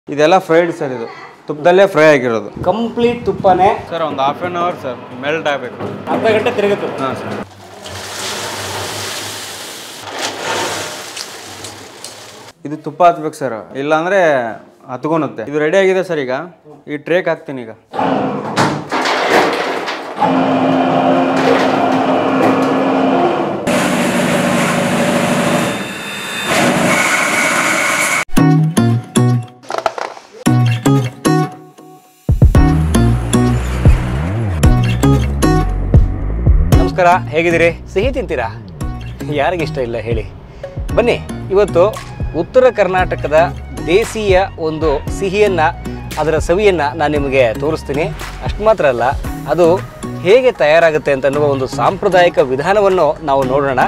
ಇದೆಲ್ಲ fried sir, ಇದು ತುಪ್ಪದಲ್ಲೇ ಫ್ರೈ ಆಗಿರೋದು. ಕಂಪ್ಲೀಟ್ ತುಪ್ಪನೇ ಸರ್. ಒಂದು half an hour sir melt ಆಗಬೇಕು. ಅರ್ಧ ಗಂಟೆ ತಿರುಗುತ್ತೆ. ಹಾಂ ಸರ್. ಇದು ತುಪ್ಪ ಹತ್ಬೇಕು ಸರ್, ಇಲ್ಲಾಂದರೆ ಹತ್ಕೊಳುತ್ತೆ. ಇದು ರೆಡಿ ಆಗಿದೆ ಸರ್. ಈಗ ಈ ಟ್ರೇಕ್ ಹಾಕ್ತೀನಿ. ಈಗ ನಮಸ್ಕಾರ, ಹೇಗಿದ್ದೀರಿ? ಸಿಹಿ ತಿಂತೀರಾ? ಯಾರಿಗಿಷ್ಟ ಇಲ್ಲ ಹೇಳಿ. ಬನ್ನಿ, ಇವತ್ತು ಉತ್ತರ ಕರ್ನಾಟಕದ ದೇಸಿಯ ಒಂದು ಸಿಹಿಯನ್ನು, ಅದರ ಸವಿಯನ್ನು ನಾನು ನಿಮಗೆ ತೋರಿಸ್ತೀನಿ. ಅಷ್ಟು ಮಾತ್ರ ಅಲ್ಲ, ಅದು ಹೇಗೆ ತಯಾರಾಗುತ್ತೆ ಅಂತ ಅನ್ನುವ ಒಂದು ಸಾಂಪ್ರದಾಯಿಕ ವಿಧಾನವನ್ನು ನಾವು ನೋಡೋಣ.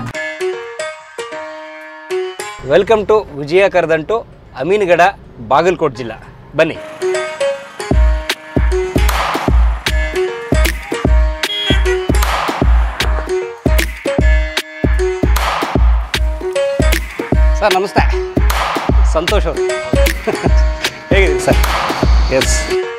ವೆಲ್ಕಮ್ ಟು ವಿಜಯ ಕರದಂಟು, ಅಮೀನ್ಗಡ, ಬಾಗಲಕೋಟೆ ಜಿಲ್ಲಾ. ಬನ್ನಿ. ಸರ್ ನಮಸ್ತೆ, ಸಂತೋಷ್ ಅವರು ಹೇಗಿದೆ ಸರ್? ಎಸ್,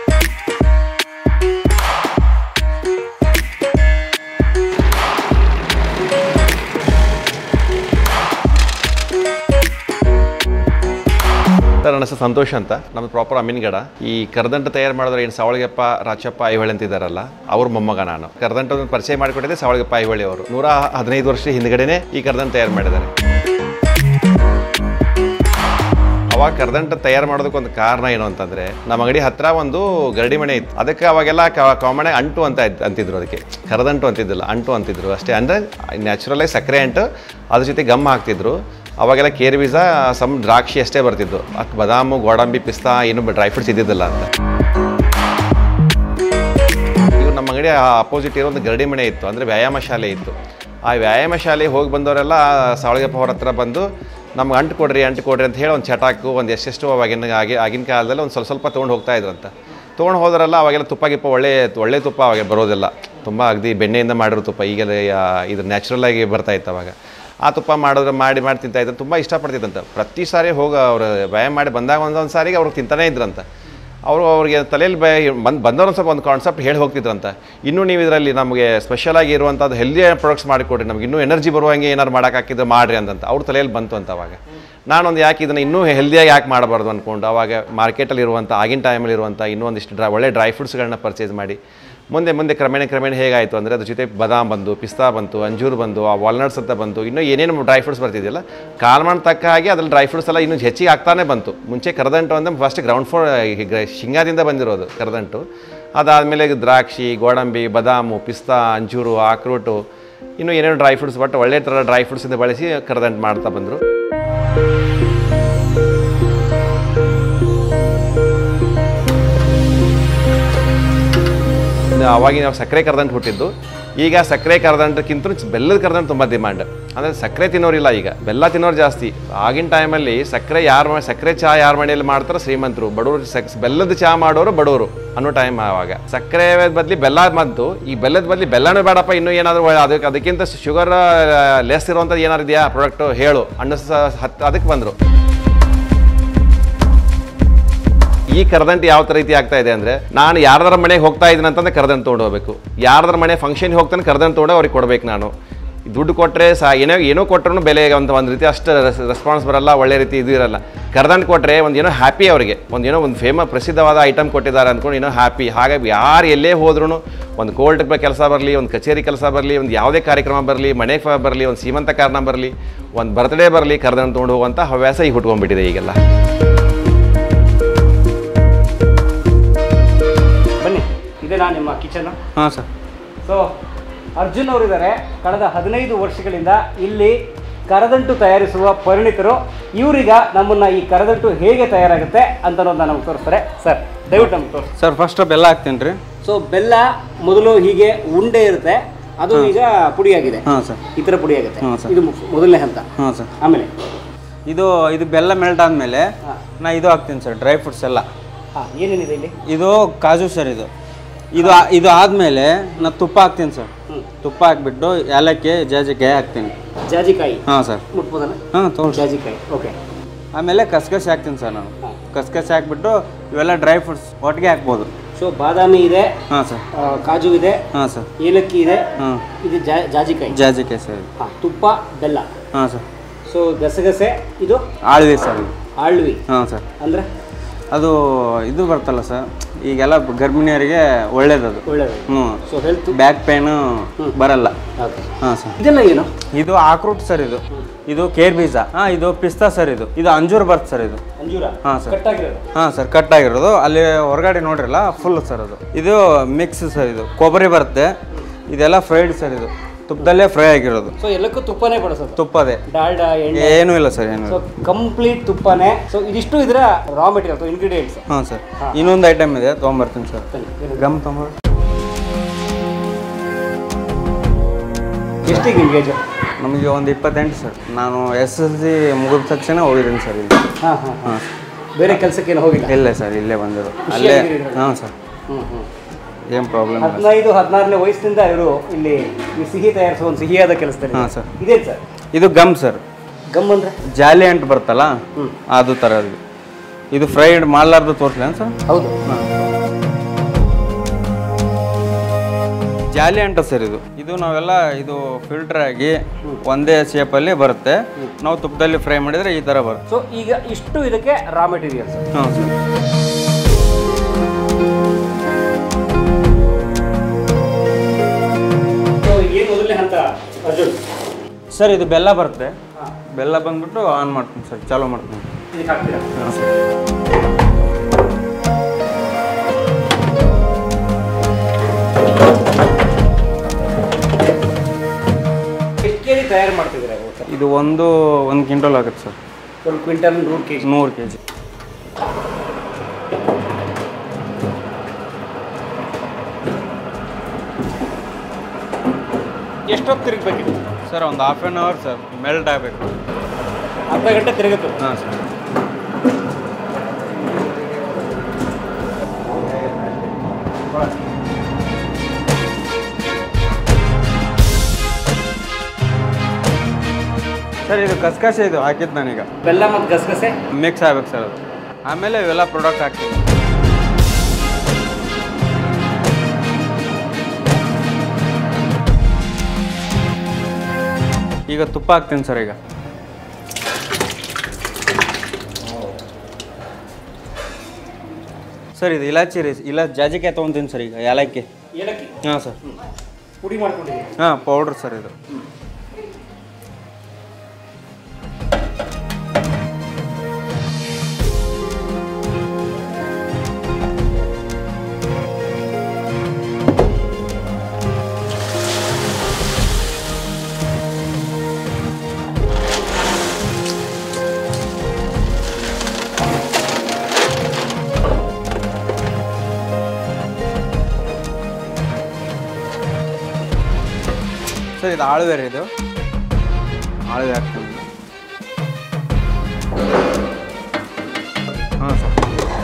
ಸರ್, ನನ್ನ ಹೆಸರು ಸಂತೋಷ್ ಅಂತ. ನಮ್ಮದು ಪ್ರಾಪರ್ ಅಮೀನ್ಗಡ. ಈ ಕರದಂಟು ತಯಾರು ಮಾಡಿದ್ರೆ ಏನು ಸಾವಳಗೆಪ್ಪ ರಾಚಪ್ಪ ಐಹೊಳೆ ಅಂತಿದ್ದಾರಲ್ಲ, ಅವ್ರ ಮೊಮ್ಮಗ ನಾನು. ಕರದಂಟನ್ನು ಪರಿಚಯ ಮಾಡಿಕೊಟ್ಟಿದ್ದೆ ಸಾವಳಗೆಪ್ಪ ಐಹೊಳೆ ಅವರು. 115 ವರ್ಷ ಹಿಂದ್ಗಡೆನೇ ಈ ಕರದಂಟು ತಯಾರು ಮಾಡಿದ್ದಾರೆ. ಅವಾಗ ಕರದಂಟು ತಯಾರು ಮಾಡೋದಕ್ಕೊಂದು ಕಾರಣ ಏನು ಅಂತಂದರೆ, ನಮ್ಮ ಅಂಗಡಿ ಹತ್ತಿರ ಒಂದು ಗರಡಿ ಮನೆ ಇತ್ತು. ಅದಕ್ಕೆ ಅವಾಗೆಲ್ಲ ಕಾಮಣೆ ಅಂಟು ಅಂತಿದ್ರು. ಅದಕ್ಕೆ ಕರದಂಟು ಅಂತಿದ್ದಿಲ್ಲ, ಅಂಟು ಅಂತಿದ್ರು ಅಷ್ಟೇ. ಅಂದರೆ ನ್ಯಾಚುರಲಾಗಿ ಸಕ್ಕರೆ ಅಂಟು, ಅದ್ರ ಜೊತೆ ಗಮ್ ಹಾಕ್ತಿದ್ರು. ಅವಾಗೆಲ್ಲ ಕೇರ್ ಬೀಜ, ಸಮ್ ದ್ರಾಕ್ಷಿ ಅಷ್ಟೇ ಬರ್ತಿದ್ದು. ಬದಾಮು, ಗೋಡಂಬಿ, ಪಿಸ್ತಾ ಏನು ಡ್ರೈ ಫ್ರೂಟ್ಸ್ ಇದ್ದಿದ್ದಿಲ್ಲ ಅಂತ. ಇವು ನಮ್ಮ ಅಂಗಡಿ ಅಪೋಸಿಟ್ ಇರೋ ಒಂದು ಗರಡಿ ಮನೆ ಇತ್ತು, ಅಂದರೆ ವ್ಯಾಯಾಮ ಶಾಲೆ ಇತ್ತು. ಆ ವ್ಯಾಯಾಮ ಶಾಲೆಗೆ ಹೋಗಿ ಬಂದವರೆಲ್ಲ ಸಾವಳಗೆಪ್ಪ ಅವ್ರ ಹತ್ರ ಬಂದು ನಮ್ಗೆ ಅಂಟು ಕೊಡ್ರಿ ಅಂತ ಹೇಳಿ ಒಂದು ಚಟಾಕು, ಒಂದು ಎಷ್ಟೆಷ್ಟು ಆಗಿನ ಕಾಲದಲ್ಲಿ ಒಂದು ಸ್ವಲ್ಪ ತೊಗೊಂಡು ಹೋಗ್ತಾ ಇದ್ರಂತ. ತೊಗೊಂಡು ಹೋದ್ರಲ್ಲ, ಅವಾಗೆಲ್ಲ ತುಪ್ಪ ಗಿಪ್ಪ ಒಳ್ಳೆ ತುಪ್ಪ ಅವಾಗ ಬರೋದಿಲ್ಲ. ತುಂಬ ಅಗದಿ ಬೆಣ್ಣೆಯಿಂದ ಮಾಡಿರೋ ತುಪ್ಪ. ಈಗೆಲ್ಲ ಇದು ನ್ಯಾಚುರಲಾಗಿ ಬರ್ತಾಯಿತ್ತು ಅವಾಗ. ಆ ತುಪ್ಪ ಮಾಡಿ ತಿಂತಾಯಿದ್ರು. ತುಂಬ ಇಷ್ಟಪಡ್ತಿದ್ದಂತ. ಪ್ರತಿ ಸಾರಿ ಹೋಗಿ ಅವ್ರು ವ್ಯಾಯಾಮ ಮಾಡಿ ಬಂದಾಗ ಒಂದೊಂದು ಸಾರಿಗೆ ಅವ್ರಿಗೆ ತಿಂತಾನೇ ಇದ್ರಂತ. ಅವ್ರಿಗೆ ತಲೆಯಲ್ಲಿ ಬಂದವ್ರು ಸ್ವಲ್ಪ ಒಂದು ಕಾನ್ಸೆಪ್ಟ್ ಹೇಳಿ ಹೋಗ್ತಿದ್ರಂತ. ಇನ್ನೂ ನೀವು ಇದರಲ್ಲಿ ನಮಗೆ ಸ್ಪೆಷಲಾಗಿ ಇರುವಂಥದ್ದು ಹೆಲ್ದಿ ಪ್ರಾಡಕ್ಟ್ಸ್ ಮಾಡಿಕೊಡ್ರಿ, ನಮ್ಗೆ ಇನ್ನೂ ಎನರ್ಜಿ ಬರುವಂಗೆ ಏನಾರು ಮಾಡೋಕ್ಕಾಕಿದ್ದು ಮಾಡಿರಿ ಅಂತ ಅವ್ರ ತಲೆಯಲ್ಲಿ ಬಂತು ಅಂತ. ಅವಾಗ ನಾನೊಂದು ಯಾಕೆ ಇದನ್ನು ಇನ್ನೂ ಹೆಲ್ದಿಯಾಗಿ ಯಾಕೆ ಮಾಡಬಾರ್ದು ಅಂದ್ಕೊಂಡು ಅವಾಗ ಮಾರ್ಕೆಟಲ್ಲಿ ಇರುವಂಥ, ಆಗಿನ ಟೈಮಲ್ಲಿ ಇರುವಂಥ ಇನ್ನೊಂದಿಷ್ಟು ಒಳ್ಳೆ ಡ್ರೈ ಫ್ರೂಟ್ಸ್ಗಳನ್ನ ಪರ್ಚೇಸ್ ಮಾಡಿ ಮುಂದೆ ಕ್ರಮೇಣ ಹೇಗಾಯಿತು ಅಂದರೆ, ಅದ್ರ ಜೊತೆ ಬದಾಮ್ ಬಂದು, ಪಿಸ್ತಾ ಬಂತು, ಅಂಜೂರು ಬಂದು, ಆ ವಾಲ್ನಟ್ಸ್ ಅಂತ ಬಂತು, ಇನ್ನೂ ಏನೇನು ಡ್ರೈ ಫ್ರೂಟ್ಸ್ ಬರ್ತಿದ್ದಿಲ್ಲ. ಕಾಲಮಾನ ತಕ್ಕ ಹಾಗೆ ಅದ್ರಲ್ಲಿ ಡ್ರೈ ಫ್ರೂಟ್ಸ್ ಎಲ್ಲ ಇನ್ನೂ ಹೆಚ್ಚಿಗೆ ಆಗ್ತಾನೆ ಬಂತು. ಮುಂಚೆ ಕರದಂಟು ಅಂದರೆ ಫಸ್ಟ್ ಗ್ರೌಂಡ್ ಶೇಂಗಾದಿಂದ ಬಂದಿರೋದು ಕರದಂಟು. ಅದಾದಮೇಲೆ ದ್ರಾಕ್ಷಿ, ಗೋಡಂಬಿ, ಬದಾಮು, ಪಿಸ್ತಾ, ಅಂಜೂರು, ಆಕ್ರೋಟು, ಇನ್ನೂ ಏನೇನು ಡ್ರೈ ಫ್ರೂಟ್ಸ್, ಬಟ್ ಒಳ್ಳೆ ಥರ ಡ್ರೈ ಫ್ರೂಟ್ಸಿಂದ ಬಳಸಿ ಕರದಂಟು ಮಾಡ್ತಾ ಬಂದರು. ಅವಾಗಿ ನಾವು ಸಕ್ಕರೆ ಕರದಂಟು ಹುಟ್ಟಿದ್ದು. ಈಗ ಸಕ್ಕರೆ ಕರದಂಟಕ್ಕಿಂತ ಬೆಲ್ಲದ ಕರದಂಟು ತುಂಬ ಡಿಮ್ಯಾಂಡ್. ಅಂದರೆ ಸಕ್ಕರೆ ತಿನ್ನೋರಿಲ್ಲ, ಈಗ ಬೆಲ್ಲ ತಿನ್ನೋರು ಜಾಸ್ತಿ. ಆಗಿನ ಟೈಮಲ್ಲಿ ಸಕ್ಕರೆ ಚಹಾ ಯಾರ ಮನೆಯಲ್ಲಿ ಮಾಡ್ತಾರೋ ಶ್ರೀಮಂತರು, ಬಡವರು ಬೆಲ್ಲದ ಚಹಾ ಮಾಡೋರು ಬಡವರು ಅನ್ನೋ ಟೈಮ್. ಆವಾಗ ಸಕ್ಕರೆ ಬದಲಿ ಬೆಲ್ಲ ಬಂತು. ಈ ಬೆಲ್ಲದ ಬದಲಿ ಬೆಲ್ಲನೂ ಬೇಡಪ್ಪ, ಇನ್ನೂ ಏನಾದರೂ ಅದಕ್ಕಿಂತ ಶುಗರ್ ಲೆಸ್ ಇರುವಂಥದ್ದು ಏನಾರು ಇದೆಯಾ ಪ್ರಾಡಕ್ಟು ಹೇಳು ಅದಕ್ಕೆ ಬಂದರು. ಈ ಕರದಂಟು ಯಾವ ರೀತಿ ಆಗ್ತಾ ಇದೆ ಅಂದರೆ, ನಾನು ಯಾರ್ದಾರ ಮನೆಗೆ ಹೋಗ್ತಾ ಇದ್ದೀನಿ ಅಂತಂದ್ರೆ ಕರದಂಟು ತೊಗೊಂಡು ಹೋಗಬೇಕು. ಯಾರ್ದಾರ ಮನೆ ಫಂಕ್ಷನ್ಗೆ ಹೋಗ್ತಾನೆ ಕರದಂಟು ತೊಗೊಂಡು ಅವ್ರಿಗೆ ಕೊಡ್ಬೇಕು. ನಾನು ದುಡ್ಡು ಕೊಟ್ಟರೆ ಏನೋ ಕೊಟ್ಟರು ಬೆಲೆ ಒಂದು ರೀತಿ ಅಷ್ಟು ರೆಸ್ಪಾನ್ಸ್ ಬರಲ್ಲ, ಒಳ್ಳೆ ರೀತಿ ಇದು ಇರಲ್ಲ. ಕರದಂಟು ಕೊಟ್ಟರೆ ಏನೋ ಹ್ಯಾಪಿ ಅವರಿಗೆ, ಒಂದು ಪ್ರಸಿದ್ಧವಾದ ಐಟಮ್ ಕೊಟ್ಟಿದ್ದಾರೆ ಅಂದ್ಕೊಂಡು ಏನೋ ಹ್ಯಾಪಿ. ಹಾಗಾಗಿ ಯಾರು ಎಲ್ಲೇ ಹೋದ್ರೂ, ಒಂದು ಕೋರ್ಟ್ ಕೆಲಸ ಬರಲಿ, ಒಂದು ಕಚೇರಿ ಕೆಲಸ ಬರಲಿ, ಒಂದು ಯಾವುದೇ ಕಾರ್ಯಕ್ರಮ ಬರಲಿ, ಮನೆಗೆ ಬರಲಿ, ಒಂದು ಸೀಮಂತ ಕಾರಣ ಬರಲಿ, ಒಂದು ಬರ್ತ್ಡೇ ಬರಲಿ, ಕರದಂಟು ತೊಗೊಂಡು ಹೋಗುವಂಥ ಹವ್ಯಾಸ ಈಗ ಹುಟ್ಕೊಂಡ್ಬಿಟ್ಟಿದೆ ಈಗೆಲ್ಲ. ಇದೇನಾ ನಿಮ್ಮ ಕಿಚನ್? ಹಾಂ ಸರ್. ಸೊ ಅರ್ಜುನ್ ಅವರಿದ್ದಾರೆ. ಕಳೆದ 15 ವರ್ಷಗಳಿಂದ ಇಲ್ಲಿ ಕರದಂಟು ತಯಾರಿಸುವ ಪರಿಣಿತರು. ಇವರೀಗ ನಮ್ಮನ್ನು ಈ ಕರದಂಟು ಹೇಗೆ ತಯಾರಾಗುತ್ತೆ ಅಂತ ನಮ್ಗೆ ತೋರಿಸ್ತಾರೆ. ಸರ್ ದಯವಿಟ್ಟು ನಮ್ಗೆ ತೋರಿಸಿ. ಸರ್, ಫಸ್ಟ್ ಬೆಲ್ಲ ಹಾಕ್ತೀನಿ ರೀ. ಸೊ ಬೆಲ್ಲ ಮೊದಲು ಹೀಗೆ ಉಂಡೆ ಇರುತ್ತೆ, ಅದು ಈಗ ಪುಡಿಯಾಗಿದೆ. ಹಾಂ ಸರ್, ಈ ಥರ ಪುಡಿಯಾಗುತ್ತೆ. ಹಾಂ ಸರ್, ಇದು ಮೊದಲನೇ ಹಂತ. ಹಾಂ ಸರ್. ಆಮೇಲೆ ಇದು ಬೆಲ್ಲ ಮೆಲ್ಟ್ ಆದಮೇಲೆ ನಾ ಇದು ಹಾಕ್ತೀನಿ ಸರ್, ಡ್ರೈ ಫ್ರೂಟ್ಸ್ ಎಲ್ಲ. ಹಾಂ, ಏನೇನಿದೆ ಇಲ್ಲಿ? ಇದು ಕಾಜು ಸರ್. ಇದು ಆದಮೇಲೆ ನಾನು ತುಪ್ಪ ಹಾಕ್ತೀನಿ ಸರ್. ತುಪ್ಪ ಹಾಕ್ಬಿಟ್ಟು ಏಲಕ್ಕಿ, ಜಾಜಿಕಾಯಿ ಹಾಕ್ತೀನಿ. ಜಾಜಿಕಾಯಿ? ಹಾಂ ಸರ್. ಮುಟ್ಬೋದಲ್ಲ? ಹಾಂ, ತೊಗೊಳ್ಳಿ. ಜಾಜಿಕಾಯಿ, ಓಕೆ. ಆಮೇಲೆ ಕಸಗಸೆ ಹಾಕ್ತೀನಿ ಸರ್ ನಾನು. ಕಸ್ಕಸಿ ಹಾಕ್ಬಿಟ್ಟು ಇವೆಲ್ಲ ಡ್ರೈ ಫ್ರೂಟ್ಸ್ ಒಟ್ಟಿಗೆ ಹಾಕ್ಬೋದು. ಸೊ ಬಾದಾಮಿ ಇದೆ, ಹಾಂ ಸರ್, ಕಾಜು ಇದೆ, ಹಾಂ ಸರ್, ಏಲಕ್ಕಿ ಇದೆ, ಹಾಂ, ಇದು ಜಾಜಿಕಾಯಿ ಸರ್, ಹಾಂ, ತುಪ್ಪ, ಬೆಲ್ಲ. ಹಾಂ ಸರ್. ಸೊ ಗಸಗಸೆ, ಇದು ಆಳ್ವಿ ಸರ್, ಇದು ಆಳ್ವಿ. ಹಾಂ ಸರ್. ಅಂದರೆ ಅದು ಇದು ಬರ್ತಲ್ಲ ಸರ್, ಈಗೆಲ್ಲ ಗರ್ಭಿಣಿಯರಿಗೆ ಒಳ್ಳೇದದು. ಒಳ್ಳೇದು. ಹ್ಞೂ. ಸೊ ಹೆಲ್ತ್, ಬ್ಯಾಕ್ ಪೇನು ಬರಲ್ಲ. ಓಕೆ. ಹಾಂ ಸರ್. ಇದೆಲ್ಲ ಏನು? ಇದು ಆಕ್ರೂಟ್ ಸರ್, ಇದು ಕೇರ್ ಬೀಜ. ಹಾಂ, ಇದು ಪಿಸ್ತಾ ಸರ್, ಇದು ಅಂಜೂರ ಬರುತ್ತೆ ಸರ್, ಇದು ಅಂಜೂರ. ಹಾಂ ಸರ್. ಕಟ್ಟಾಗಿರೋದು. ಹಾಂ ಸರ್, ಕಟ್ ಆಗಿರೋದು. ಅಲ್ಲಿ ಹೊರಗಡೆ ನೋಡ್ರಲ್ಲ ಫುಲ್ ಸರ್ ಅದು. ಇದು ಮಿಕ್ಸ್ ಸರ್, ಇದು ಕೊಬ್ಬರಿ ಬರುತ್ತೆ. ಇದೆಲ್ಲ ಫ್ರೈಡ್ ಸರ್, ಇದು ತುಪ್ಪದಲ್ಲೇ ಫ್ರೈ ಆಗಿರೋದು. ಸೊ ಎಲ್ಲಕ್ಕೂ ತುಪ್ಪನೇ ಬಳಸೋದು? ತುಪ್ಪದೇ, ಡಾಲ್ಡಾ, ಎಣ್ಣೆ ಏನೂ ಇಲ್ಲ ಸರ್, ಏನು. So complete ತುಪ್ಪನೇ. ಸೊ ಇದಿಷ್ಟು ಇದರ ರಾ ಮೆಟೀರಿಯಲ್, ಇಂಗ್ರೀಡಿಯೆಂಟ್ಸ್. ಹಾಂ ಸರ್. ಇನ್ನೊಂದು ಐಟಮ್ ಇದೆ, ತೊಗೊಂಬರ್ತೀನಿ ಸರ್. ಗಮ್ ತೊಗೊಂಬರ್. ಎಷ್ಟಿಗೆ ಎಂಗೇಜು? ನಮಗೆ ಒಂದು 28 ಸರ್. ನಾನು SSLC ಮುಗಿದ ತಕ್ಷಣ ಹೋಗಿದ್ದೀನಿ ಸರ್ ಇಲ್ಲಿ. ಹಾಂ ಹಾಂ ಹಾಂ. ಬೇರೆ ಕೆಲಸಕ್ಕೇನು ಹೋಗಿಲ್ಲ? ಇಲ್ಲೇ ಸರ್, ಇಲ್ಲೇ ಬಂದಿರೋ ಅಲ್ಲೇ. ಹಾಂ ಸರ್. ಏನು ಪ್ರಾಬ್ಲಮ್ ಇಲ್ಲ. 15-16ನೇ ವಯಸ್ಸಿನಿಂದ ಇವರು ಇಲ್ಲಿ ಈ ಸಿಹಿ ತಯಾರಿಸುವ ಒಂದು ಸಿಹಿಯಾದ ಕೆಲಸದಲ್ಲಿ. ಹಾಂ ಸರ್. ಇದೇನು ಸರ್? ಇದು ಗಮ್ ಸರ್. ಗಮ್ ಅಂದರೆ ಜಾಲಿ ಅಂಟು ಬರ್ತಲ್ಲ, ಅದು ಥರ. ಇದು ಫ್ರೈಡ್ ಮಾಡಲಾರ್ದು ತೋರಿಸ್ಲೇನು ಸರ್? ಹೌದು. ಹಾಂ, ಜಾಲಿ ಅಂಟ ಸರ್ ಇದು. ಇದು ನಾವೆಲ್ಲ ಇದು ಫಿಲ್ಟರ್ ಆಗಿ ಒಂದೇ ಶೇಪಲ್ಲಿ ಬರುತ್ತೆ. ನಾವು ತುಪ್ಪದಲ್ಲಿ ಫ್ರೈ ಮಾಡಿದರೆ ಈ ಥರ ಬರುತ್ತೆ. ಸೊ ಈಗ ಇಷ್ಟು ಇದಕ್ಕೆ ರಾ ಮೆಟೀರಿಯಲ್ಸ್. ಹಾಂ ಸರ್. ಏನು ಮೊದಲನೇ ಹಂತ ಅರ್ಜುನ್? ಸರ್, ಇದು ಬೆಲ್ಲ ಬರುತ್ತೆ. ಬೆಲ್ಲ ಬಂದ್ಬಿಟ್ಟು ಆನ್ ಮಾಡ್ತೀನಿ ಸರ್, ಚಾಲೂ ಮಾಡ್ತೀನಿ. ಇದಕ್ಕೆ ಹಾಕ್ತೀರಾ? ಹಾಂ ಸರ್. ಎಷ್ಟು ಕೆ ಜಿ ತಯಾರು ಮಾಡ್ತಿದ್ದೀರಾ? ಇದು ಒಂದು ಕ್ವಿಂಟಲ್ ಆಗುತ್ತೆ ಸರ್. 1 quintal 100 kg. 100 kg. ಎಷ್ಟೊತ್ತು ತಿರುಗಬೇಕಿದೆ ಸರ್? ಒಂದು ½ an hour ಸರ್, ಮೆಲ್ಟ್ ಆಗಬೇಕು. ಅರ್ಧ ಗಂಟೆ ತಿರುಗುತ್ತೆ. ಹಾಂ ಸರ್. ಸರ್, ಇದು ಕಸ್ಕಸೆ ಇದು ಹಾಕಿದ್ದು ನಾನೀಗ. ಬೆಲ್ಲ ಮತ್ತು ಗಸಗಸೆ ಮಿಕ್ಸ್ ಆಗ್ಬೇಕು ಸರ್ ಅದು. ಆಮೇಲೆ ಇವೆಲ್ಲ ಪ್ರಾಡಕ್ಟ್ ಹಾಕ್ತೀವಿ. ಈಗ ತುಪ್ಪ ಹಾಕ್ತೀನಿ ಸರ್. ಈಗ ಸರ್, ಇದು ಇಲಾಚಿ ರೀ, ಜಾಜಿಕಾಯಿ ತೊಗೊತೀನಿ ಸರ್. ಈಗ ಏಲಕ್ಕಿ. ಹಾಂ ಸರ್. ಪುಡಿ ಮಾಡ್ಕೊಂಡಿದ್ದೀನಿ. ಹಾಂ, ಪೌಡ್ರ್ ಸರ್ ಇದು. ಸರ್, ಇದು ಆಳುವೆ ರೀ, ಇದು ಆಳುವೆ ಹಾಕ್ತೀನಿ. ಹಾಂ ಸರ್.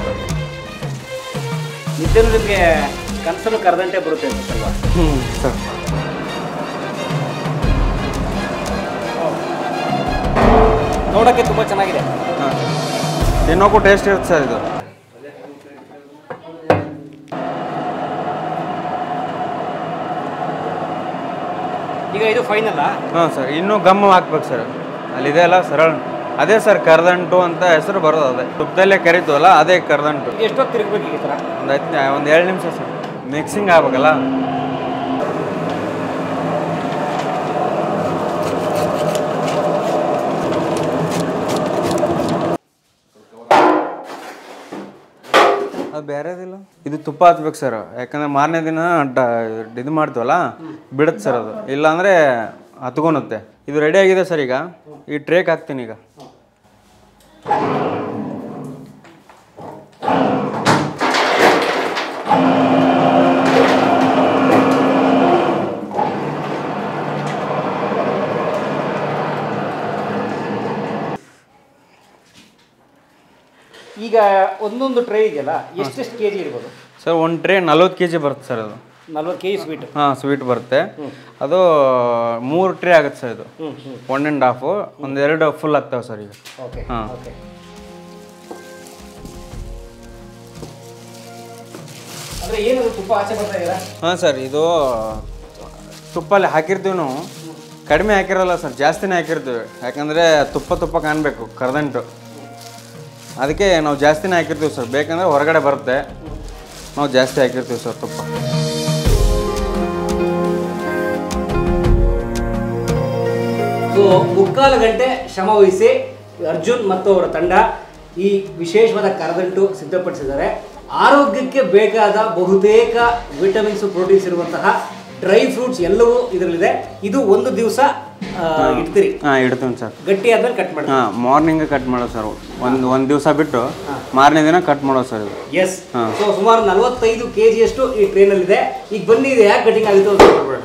ನಿದ್ದೆನೂ ನಿಮಗೆ ಕನಸನ್ನು ಕರೆದಂತೆ ಬರುತ್ತೆ ಅನ್ಸುತ್ತಲ್ವಾ? ಸರ್. ನೋಡೋಕ್ಕೆ ತುಂಬ ಚೆನ್ನಾಗಿದೆ. ಹಾಂ, ತಿನ್ನೋಕ್ಕೂ ಟೇಸ್ಟ್ ಇರುತ್ತೆ ಸರ್ ಇದು. ಈಗ ಇದು ಫೈನಲ್ಲ? ಹಾಂ ಸರ್. ಇನ್ನೂ ಗಮ್ ಹಾಕ್ಬೇಕು ಸರ್. ಅಲ್ಲಿದೆ ಅಲ್ಲ ಸರಳ, ಅದೇ ಸರ್ ಕರ್ದಂಟು ಅಂತ ಹೆಸರು ಬರೋದು. ಅದೇ ತುಪ್ಪದಲ್ಲೇ ಕರಿತೀವಲ್ಲ, ಅದೇ ಕರ್ದಂಟು. ಎಷ್ಟೊತ್ತು ತಿರುಗಬೇಕು ಈ ಥರ? ಒಂದು 2 ನಿಮಿಷ ಸರ್. ಮಿಕ್ಸಿಂಗ್ ಆಗ್ಬೇಕಲ್ಲ. ಅದು ಬೇರೆದಿಲ್ಲ, ಇದು ತುಪ್ಪ ಹಚ್ಬೇಕು ಸರ್. ಯಾಕಂದರೆ ಮಾರನೇ ದಿನ ಇದು ಮಾಡ್ತೀವಲ್ಲ, ಬಿಡುತ್ತೆ ಸರ್ ಅದು. ಇಲ್ಲಾಂದರೆ ಹತ್ಕೊಳುತ್ತೆ. ಇದು ರೆಡಿ ಆಗಿದೆ ಸರ್. ಈಗ ಈ ಟ್ರೇಕ್ ಹಾಕ್ತೀನಿ. ಈಗ ಈಗ ಒಂದೊಂದು ಟ್ರೇ ಇದೆಯಲ್ಲ, ಎಷ್ಟೆಷ್ಟು ಕೆ ಜಿ ಇರ್ಬೋದು ಸರ್? ಒಂದು ಟ್ರೇ 40 kg ಬರುತ್ತೆ ಸರ್. ಅದು 40 kg ಸ್ವೀಟ್. ಹಾಂ, ಸ್ವೀಟ್ ಬರುತ್ತೆ. ಅದು 3 ಟ್ರೇ ಆಗುತ್ತೆ ಸರ್. ಇದು 1 1/2, 1 2 ಫುಲ್ ಆಗ್ತಾವೆ ಸರ್ ಈಗ. ಓಕೆ. ಹಾಂ. ಓಕೆ. ಅಂದರೆ ಏನದು ತುಪ್ಪ ಆಚೆ ಬರ್ತಾ ಇದೆಯಾ? ಹಾಂ ಸರ್, ಇದು ತುಪ್ಪಲ್ಲಿ ಹಾಕಿರ್ತೀವಿ ನಾವು. ಕಡಿಮೆ ಹಾಕಿರಲ್ಲ ಸರ್, ಜಾಸ್ತಿನೇ ಹಾಕಿರ್ತೀವಿ. ಯಾಕಂದರೆ ತುಪ್ಪ ಕಾಣಬೇಕು ಕರದಂಟು, ಅದಕ್ಕೆ ನಾವು ಜಾಸ್ತಿನೇ ಹಾಕಿರ್ತೀವಿ ಸರ್. ಬೇಕಂದರೆ ಹೊರಗಡೆ ಬರುತ್ತೆ, ನಾವು ಜಾಸ್ತಿ ಹಾಕಿರ್ತೀವಿ ಸರ್ ತುಪ್ಪ. ಸೊ 3/4 ಗಂಟೆ ಶ್ರಮ ವಹಿಸಿ ಅರ್ಜುನ್ ಮತ್ತು ಅವರ ತಂಡ ಈ ವಿಶೇಷವಾದ ಕರದಂಟು ಸಿದ್ಧಪಡಿಸಿದ್ದಾರೆ. ಆರೋಗ್ಯಕ್ಕೆ ಬೇಕಾದ ಬಹುತೇಕ ವಿಟಮಿನ್ಸ್, ಪ್ರೋಟೀನ್ಸ್ ಇರುವಂತಹ ಡ್ರೈ ಫ್ರೂಟ್ಸ್ ಎಲ್ಲವೂ ಇದರಲ್ಲಿದೆ. ಇದು ಒಂದು ದಿವಸ ಇಡ್ತೀರಿ? ಹಾಂ, ಇಡ್ತೀವಿ ಸರ್. ಗಟ್ಟಿ ಆದ್ಮೇಲೆ ಕಟ್ ಮಾಡಿ? ಹಾಂ, ಮಾರ್ನಿಂಗ್ ಕಟ್ ಮಾಡೋದು ಸರ್. ಒಂದು ದಿವಸ ಬಿಟ್ಟು ಮಾರನೇ ದಿನ ಕಟ್ ಮಾಡೋದು ಸರ್ ಇದು. ಎಸ್. ಸೊ ಸುಮಾರು 45 kg ಅಷ್ಟು ಈ ಟ್ರೇನಲ್ಲಿದೆ. ಈಗ ಬನ್ನಿ, ಇದು ಯಾಕೆ ಕಟಿಂಗ್ ಆಗುತ್ತೆ ಅಂತ ನೋಡೋಣ.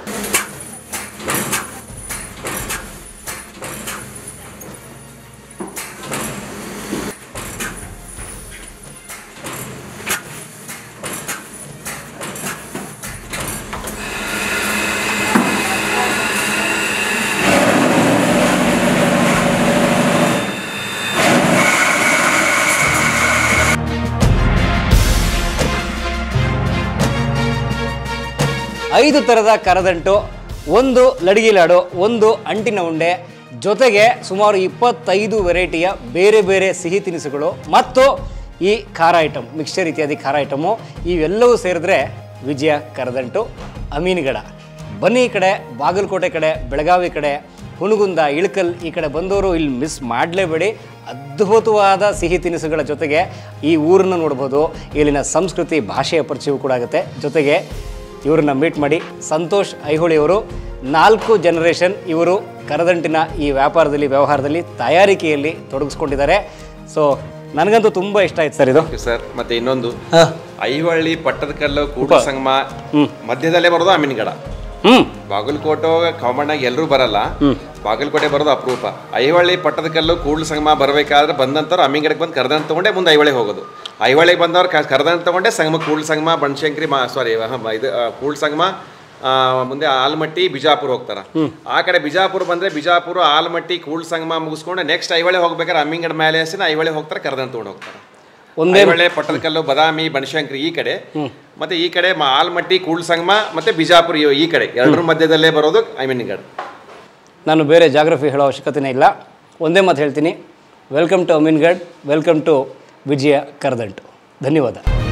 ಐದು ಥರದ ಕರದಂಟು, ಒಂದು ಲಡಿಗೆ ಲಾಡು, ಒಂದು ಅಂಟಿನ ಉಂಡೆ, ಜೊತೆಗೆ ಸುಮಾರು 25 ವೆರೈಟಿಯ ಬೇರೆ ಬೇರೆ ಸಿಹಿ ತಿನಿಸುಗಳು ಮತ್ತು ಈ ಖಾರ ಐಟಮ್, ಮಿಕ್ಸ್ಚರ್ ಇತ್ಯಾದಿ ಖಾರ ಐಟಮು, ಇವೆಲ್ಲವೂ ಸೇರಿದ್ರೆ ವಿಜಯ ಕರದಂಟು ಅಮೀನ್ಗಡ. ಬನ್ನಿ, ಈ ಕಡೆ ಬಾಗಲಕೋಟೆ ಕಡೆ, ಬೆಳಗಾವಿ ಕಡೆ, ಹುಣಗುಂದ, ಇಳಕಲ್ ಈ ಕಡೆ ಬಂದವರು ಇಲ್ಲಿ ಮಿಸ್ ಮಾಡಲೇಬೇಡಿ. ಅದ್ಭುತವಾದ ಸಿಹಿ ತಿನಿಸುಗಳ ಜೊತೆಗೆ ಈ ಊರನ್ನು ನೋಡ್ಬೋದು, ಇಲ್ಲಿನ ಸಂಸ್ಕೃತಿ, ಭಾಷೆಯ ಪರಿಚಯವೂ ಕೂಡ ಆಗುತ್ತೆ. ಜೊತೆಗೆ ಇವ್ರನ್ನ ಮೀಟ್ ಮಾಡಿ. ಸಂತೋಷ್ ಐಹೊಳಿಯವರು 4 ಜನರೇಷನ್ ಇವರು ಕರದಂಟಿನ ಈ ವ್ಯವಹಾರದಲ್ಲಿ ತಯಾರಿಕೆಯಲ್ಲಿ ತೊಡಗಿಸ್ಕೊಂಡಿದ್ದಾರೆ. ಸೊ ನನಗಂತೂ ತುಂಬ ಇಷ್ಟ ಆಯ್ತು ಸರ್ ಇದು. ಸರ್, ಮತ್ತೆ ಇನ್ನೊಂದು ಐಹೊಳಿ, ಪಟ್ಟದಕಲ್ಲು, ಕೂಡಲ ಸಂಗಮ ಮಧ್ಯದಲ್ಲೇ ಬರೋದು ಅಮೀನ್ಗಡ. ಬಾಗಲಕೋಟೆ ಕಾಮಣ್ಣಾಗ ಎಲ್ಲರೂ ಬರಲ್ಲ, ಬಾಗಲಕೋಟೆ ಬರೋದು ಅಪರೂಪ. ಐಹೊಳಿ, ಪಟ್ಟದಕಲ್ಲು, ಕೂಡಲ ಸಂಗಮ ಬರಬೇಕಾದ್ರೆ ಬಂದಂಥವ್ರು ಅಮೀನ್ಗಡಕ್ಕೆ ಬಂದು ಕರದಂಟು ತೊಗೊಂಡೆ ಮುಂದೆ ಐಹೊಳಿಗೆ ಹೋಗೋದು. ಐಹೊಳಿಗೆ ಬಂದವ್ರು ಕರದಂಟು ತೊಗೊಂಡೆ ಸಂಗಮ, ಕೂಡಲ ಸಂಗಮ, ಬನಶಂಕರಿ ಇದು ಕೂಡಲ ಸಂಗಮ, ಮುಂದೆ ಆಲಮಟ್ಟಿ, ಬಿಜಾಪುರ ಹೋಗ್ತಾರ. ಆ ಕಡೆ ಬಿಜಾಪುರ ಬಂದ್ರೆ ಬಿಜಾಪುರ, ಆಲಮಟ್ಟಿ, ಕೂಡಲ ಸಂಗಮ ಮುಗಿಸ್ಕೊಂಡು ನೆಕ್ಸ್ಟ್ ಐಹೊಳೆ ಹೋಗ್ಬೇಕಾದ್ರೆ ಅಮ್ಮಿಂಗಡ ಮೇಲೆ ಹಸಿನ ಐಹೊಳೆ ಹೋಗ್ತಾರೆ, ಕರದಂಟು ತೊಗೊಂಡು ಹೋಗ್ತಾರೆ. ಐಹೊಳೆ, ಪಟ್ಟದಕಲ್ಲು, ಬದಾಮಿ, ಬನಶಂಕರಿ ಈ ಕಡೆ, ಮತ್ತೆ ಈ ಕಡೆ ಆಲಮಟ್ಟಿ, ಕೂಡಲ ಸಂಗಮ ಮತ್ತೆ ಬಿಜಾಪುರ ಈ ಕಡೆ, ಎರಡರ ಮಧ್ಯದಲ್ಲೇ ಬರೋದು ಅಮೀನ್ಗಡ. ನಾನು ಬೇರೆ ಜಾಗ್ರಫಿ ಹೇಳೋ ಅವಶ್ಯಕತೆನೇ ಇಲ್ಲ, ಒಂದೇ ಮಾತು ಹೇಳ್ತೀನಿ. Welcome to Amingad, welcome to Vijaya Karadantu. ಧನ್ಯವಾದ.